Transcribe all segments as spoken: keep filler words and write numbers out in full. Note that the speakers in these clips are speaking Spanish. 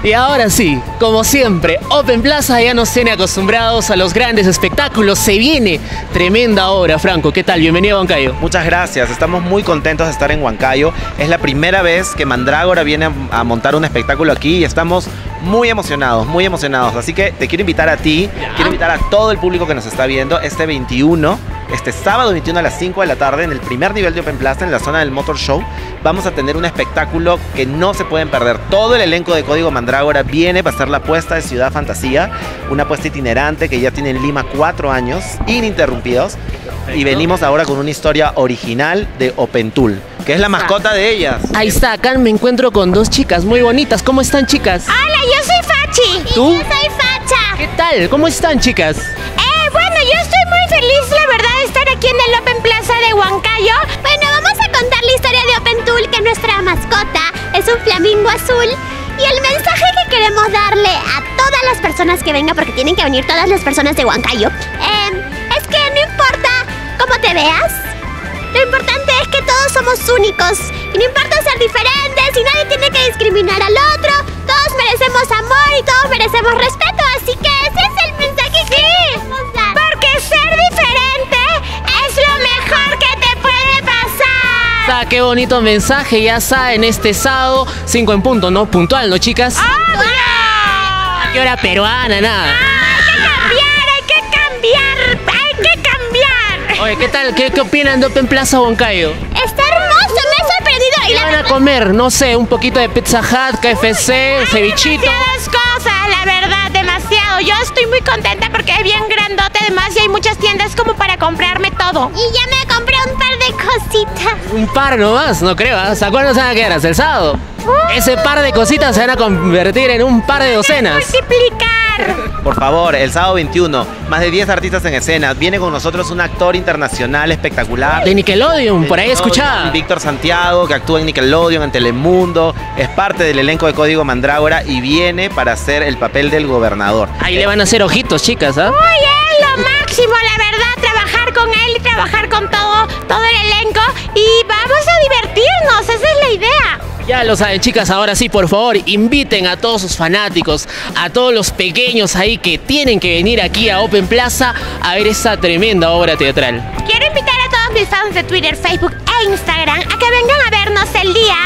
Y ahora sí, como siempre, Open Plaza ya nos tiene acostumbrados a los grandes espectáculos. Se viene tremenda obra, Franco. ¿Qué tal? Bienvenido a Huancayo. Muchas gracias, estamos muy contentos de estar en Huancayo. Es la primera vez que Mandrágora viene a montar un espectáculo aquí y estamos muy emocionados, muy emocionados. Así que te quiero invitar a ti, ¿Ya? quiero invitar a todo el público que nos está viendo este veintiuno, este sábado veintiuno a las cinco de la tarde en el primer nivel de Open Plaza, en la zona del Motor Show. Vamos a tener un espectáculo que no se pueden perder. Todo el elenco de Código Mandrágora viene para hacer la apuesta de Ciudad Fantasía, una apuesta itinerante que ya tiene en Lima cuatro años ininterrumpidos. Perfecto. Y venimos ahora con una historia original de Opentul, que es la mascota de ellas. Ahí está, acá me encuentro con dos chicas muy bonitas. ¿Cómo están, chicas? Hola, yo soy Fachi. ¿Tú? Y yo soy Facha. ¿Qué tal? ¿Cómo están, chicas? Eh, bueno, yo estoy muy feliz, la verdad, de estar aquí en el Open Plaza de Huancayo. Bueno, vamos a contar la historia de Opentul, que nuestra mascota es un flamingo azul. Y el mensaje que queremos darle a todas las personas que vengan, porque tienen que venir todas las personas de Huancayo, eh, es que no importa cómo te veas, lo importante es que todos somos únicos y no importa ser diferentes y nadie tiene que discriminar al otro. Todos merecemos amor y todos merecemos respeto, así que ese es el mensaje que queremos dar. Porque ser diferente es lo mejor que te puede pasar. Ah, qué bonito mensaje, ya saben, este sábado, cinco en punto, ¿no? Puntual, ¿no, chicas? ¡Oh, no! ¿A qué hora peruana? Nada. ¡Ah, hay que cambiar! ¡Hay que cambiar! ¡Hay que cambiar! Oye, ¿qué tal? ¿Qué, qué opinan de Open Plaza Huancayo? Está hermoso, me ha sorprendido. ¿Qué y la van a verdad, comer? No sé, un poquito de Pizza Hut, K F C, hay cevichito. demasiadas cosas, la verdad, demasiado. Yo estoy muy contenta porque es bien grandote, además, y hay muchas tiendas como para comprarme todo. Y ya me compré un par de cositas. Un par nomás, no creo. ¿eh? ¿Se acuerdan se van a quedar hasta el sábado? Uh, Ese par de cositas se van a convertir en un par de docenas. Multiplicar. Por favor, el sábado veintiuno, más de diez artistas en escena. Viene con nosotros un actor internacional espectacular. De Nickelodeon, por ahí escuchaba. Víctor Santiago, que actúa en Nickelodeon, en Telemundo. Es parte del elenco de Código Mandrágora y viene para hacer el papel del gobernador. Ahí le van a hacer ojitos, chicas, ¿ah? Uy, es lo máximo, la verdad, trabajar con él y trabajar con todo, todo el elenco. Y vamos a divertirnos, esa es la idea. Ya lo saben, chicas, ahora sí, por favor, inviten a todos sus fanáticos, a todos los pequeños ahí que tienen que venir aquí a Open Plaza a ver esta tremenda obra teatral. Quiero invitar a todos mis fans de Twitter, Facebook e Instagram a que vengan a vernos el día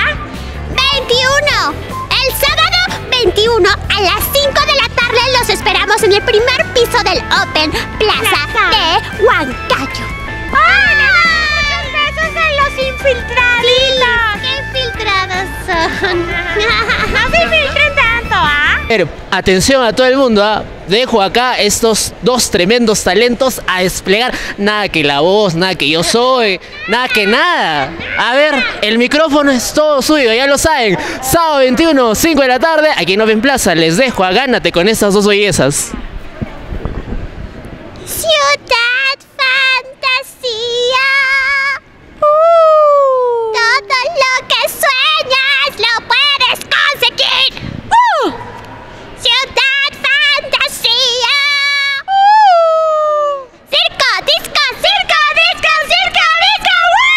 veintiuno. El sábado veintiuno a las cinco de la tarde los esperamos en el primer piso del Open Plaza, Plaza. de Huancayo. ¡Oh! Muchos besos a los infiltrados. ¡Qué infiltrados son! No se infiltren tanto, ¿ah? Pero, atención a todo el mundo, ¿ah? Dejo acá estos dos tremendos talentos a desplegar. Nada que la voz, nada que yo soy, nada que nada. A ver, el micrófono es todo suyo, ya lo saben. Sábado veintiuno, cinco de la tarde, aquí en Open Plaza. Les dejo a Gánate con estas dos bellezas. Ciudad Fantasía. Uh, todo lo que sueñas lo puedes conseguir. Uh, Ciudad Fantasía. Uh, circo, disco, circo, disco, circo, disco.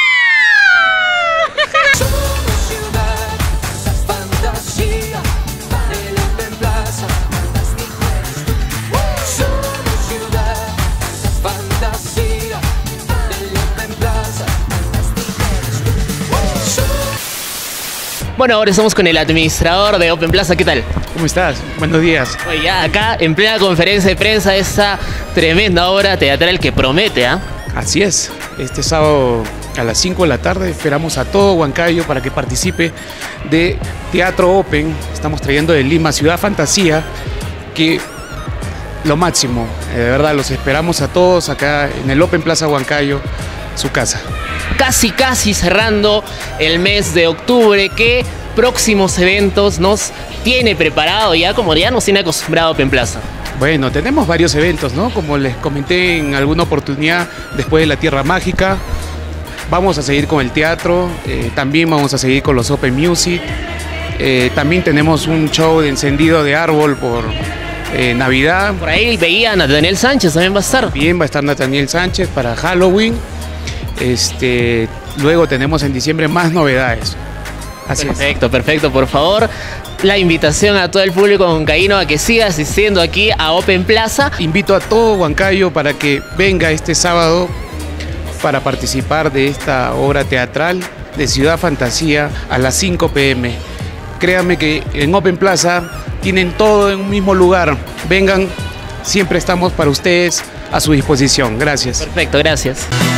Uh. Somos Ciudad Fantasía, el Open Plaza, fantástico eres tú. Somos Ciudad Fantasía, el Open Plaza, fantástico eres tú. Somos Bueno, ahora estamos con el administrador de Open Plaza. ¿Qué tal? ¿Cómo estás? Buenos días. Oye, ya acá en plena conferencia de prensa esta tremenda obra teatral que promete, ¿ah? Así es. Este sábado a las cinco de la tarde esperamos a todo Huancayo para que participe de Teatro Open. Estamos trayendo de Lima Ciudad Fantasía, que lo máximo. Eh, de verdad, los esperamos a todos acá en el Open Plaza Huancayo, su casa. Casi, casi cerrando el mes de octubre. ¿Qué próximos eventos nos tiene preparado ya, como ya nos tiene acostumbrado Open Plaza? Bueno, tenemos varios eventos, ¿no? Como les comenté en alguna oportunidad, después de la Tierra Mágica, vamos a seguir con el teatro, eh, también vamos a seguir con los Open Music, eh, también tenemos un show de encendido de árbol por eh, Navidad. Por ahí veían a Daniel Sánchez, también va a estar. Bien, va a estar Nathaniel Sánchez para Halloween. Este, luego tenemos en diciembre más novedades. Así Perfecto, perfecto, por favor. la invitación a todo el público huancaíno a que siga asistiendo aquí a Open Plaza. Invito a todo Huancayo para que venga este sábado para participar de esta obra teatral de Ciudad Fantasía a las cinco pe eme. Créanme que en Open Plaza tienen todo en un mismo lugar. Vengan, siempre estamos para ustedes a su disposición. Gracias. Perfecto, gracias.